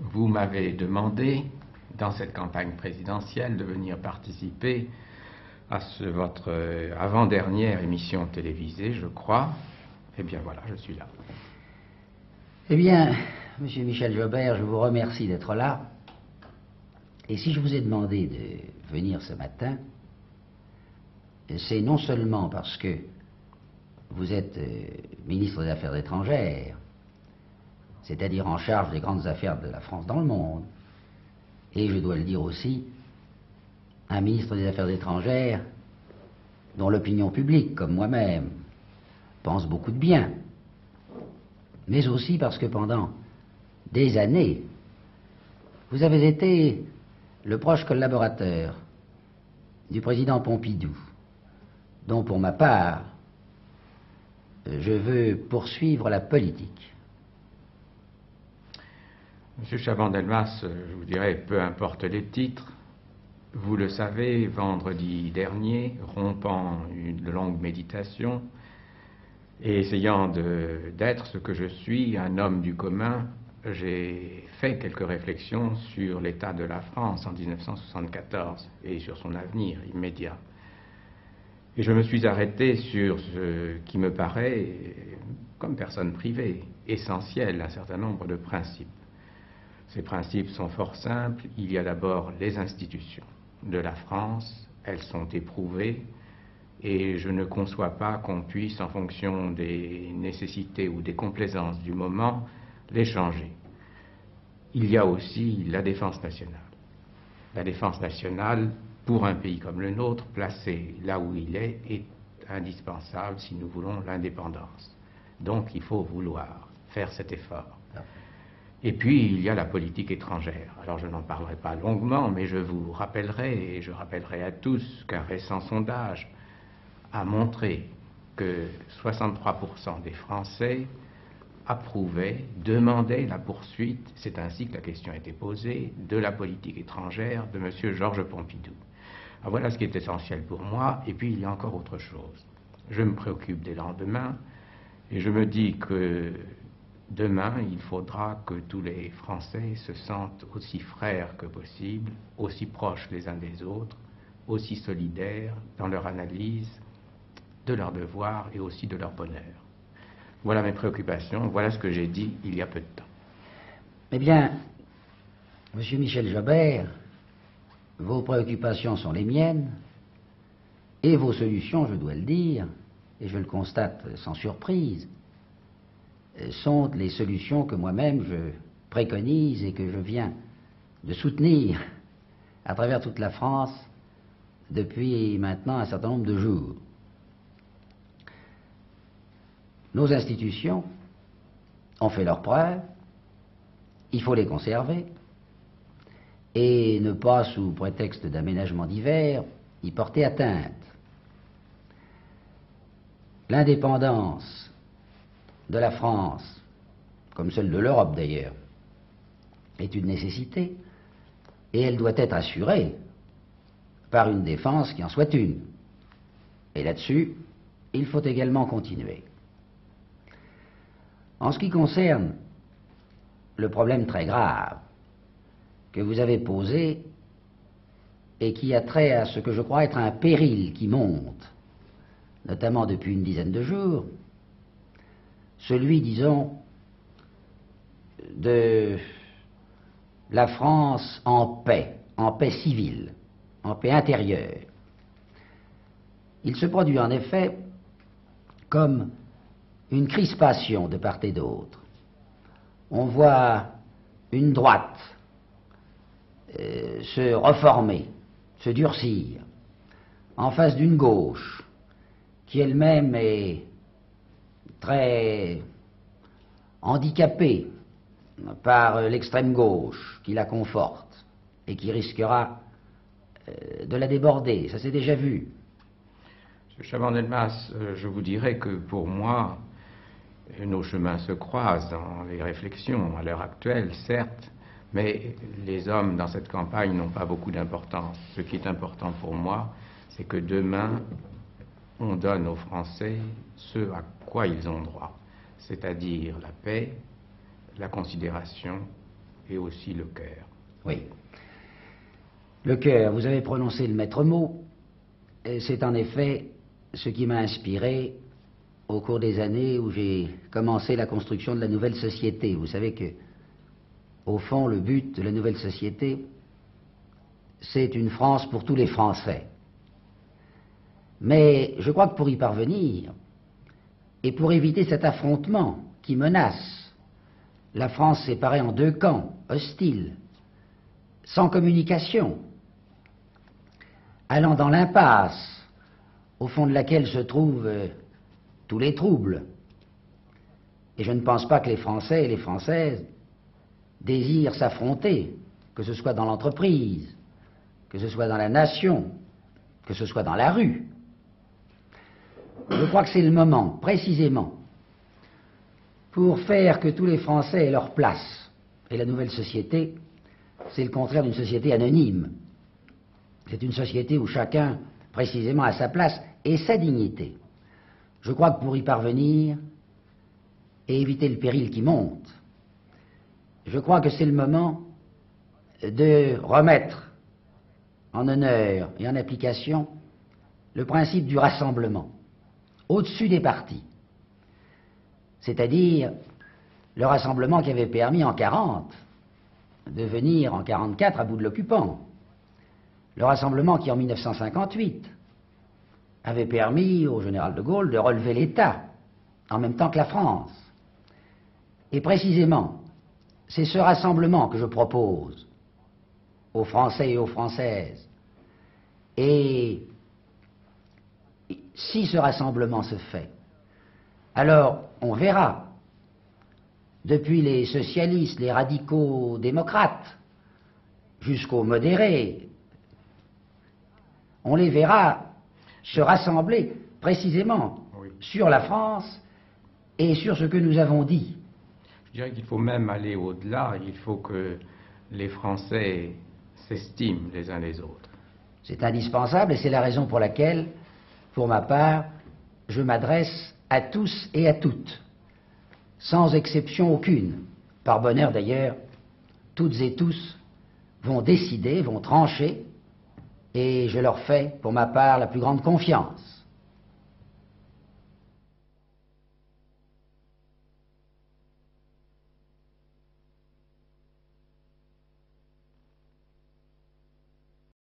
Vous m'avez demandé, dans cette campagne présidentielle, de venir participer à votre avant-dernière émission télévisée, je crois. Eh bien voilà, je suis là. Eh bien, Monsieur Michel Jobert, je vous remercie d'être là. Et si je vous ai demandé de venir ce matin, c'est non seulement parce que vous êtes ministre des Affaires étrangères, c'est-à-dire en charge des grandes affaires de la France dans le monde, et je dois le dire aussi, un ministre des Affaires étrangères dont l'opinion publique, comme moi-même, pense beaucoup de bien, mais aussi parce que pendant des années, vous avez été le proche collaborateur du président Pompidou, dont pour ma part, je veux poursuivre la politique. Monsieur Chaban-Delmas, je vous dirais, peu importe les titres, vous le savez, vendredi dernier, rompant une longue méditation et essayant d'être ce que je suis, un homme du commun, j'ai fait quelques réflexions sur l'état de la France en 1974 et sur son avenir immédiat. Et je me suis arrêté sur ce qui me paraît, comme personne privée, essentiel, un certain nombre de principes. Ces principes sont fort simples. Il y a d'abord les institutions de la France, elles sont éprouvées, et je ne conçois pas qu'on puisse, en fonction des nécessités ou des complaisances du moment, les changer. Il y a aussi la défense nationale. La défense nationale, pour un pays comme le nôtre, placé là où il est indispensable si nous voulons l'indépendance. Donc il faut vouloir faire cet effort. Et puis, il y a la politique étrangère. Alors, je n'en parlerai pas longuement, mais je vous rappellerai, et je rappellerai à tous, qu'un récent sondage a montré que 63% des Français approuvaient, demandaient la poursuite, c'est ainsi que la question a été posée, de la politique étrangère de M. Georges Pompidou. Alors, voilà ce qui est essentiel pour moi, et puis il y a encore autre chose. Je me préoccupe des lendemains, et je me dis que demain, il faudra que tous les Français se sentent aussi frères que possible, aussi proches les uns des autres, aussi solidaires dans leur analyse de leurs devoirs et aussi de leur bonheur. Voilà mes préoccupations, voilà ce que j'ai dit il y a peu de temps. Eh bien, Monsieur Michel Jobert, vos préoccupations sont les miennes, et vos solutions, je dois le dire, et je le constate sans surprise, sont les solutions que moi-même je préconise et que je viens de soutenir à travers toute la France depuis maintenant un certain nombre de jours. Nos institutions ont fait leurs preuves, il faut les conserver et ne pas, sous prétexte d'aménagement divers, y porter atteinte. L'indépendance de la France, comme celle de l'Europe d'ailleurs, est une nécessité, et elle doit être assurée par une défense qui en soit une. Et là-dessus, il faut également continuer. En ce qui concerne le problème très grave que vous avez posé et qui a trait à ce que je crois être un péril qui monte, notamment depuis une dizaine de jours, celui, disons, de la France en paix civile, en paix intérieure. Il se produit en effet comme une crispation de part et d'autre. On voit une droite se reformer, se durcir, en face d'une gauche qui elle-même est très handicapée par l'extrême gauche qui la conforte et qui risquera de la déborder. Ça s'est déjà vu. Monsieur Chaban-Delmas, je vous dirais que pour moi, nos chemins se croisent dans les réflexions à l'heure actuelle, certes, mais les hommes dans cette campagne n'ont pas beaucoup d'importance. Ce qui est important pour moi, c'est que demain, on donne aux Français ce à quoi ils ont droit, c'est-à-dire la paix, la considération et aussi le cœur. Oui. Le cœur, vous avez prononcé le maître mot. C'est en effet ce qui m'a inspiré au cours des années où j'ai commencé la construction de la nouvelle société. Vous savez que, au fond, le but de la nouvelle société, c'est une France pour tous les Français. Mais je crois que pour y parvenir, et pour éviter cet affrontement qui menace la France séparée en deux camps, hostiles, sans communication, allant dans l'impasse au fond de laquelle se trouvent tous les troubles. Et je ne pense pas que les Français et les Françaises désirent s'affronter, que ce soit dans l'entreprise, que ce soit dans la nation, que ce soit dans la rue. Je crois que c'est le moment, précisément, pour faire que tous les Français aient leur place. Et la nouvelle société, c'est le contraire d'une société anonyme. C'est une société où chacun, précisément, a sa place et sa dignité. Je crois que pour y parvenir et éviter le péril qui monte, je crois que c'est le moment de remettre en honneur et en application le principe du rassemblement, au-dessus des partis. C'est-à-dire le rassemblement qui avait permis en 1940 de venir en 1944 à bout de l'occupant. Le rassemblement qui en 1958 avait permis au général de Gaulle de relever l'État en même temps que la France. Et précisément, c'est ce rassemblement que je propose aux Français et aux Françaises. Et si ce rassemblement se fait, alors on verra, depuis les socialistes, les radicaux démocrates, jusqu'aux modérés, on les verra se rassembler précisément sur la France et sur ce que nous avons dit. Je dirais qu'il faut même aller au-delà, il faut que les Français s'estiment les uns les autres. C'est indispensable et c'est la raison pour laquelle, pour ma part, je m'adresse à tous et à toutes, sans exception aucune. Par bonheur d'ailleurs, toutes et tous vont décider, vont trancher, et je leur fais, pour ma part, la plus grande confiance.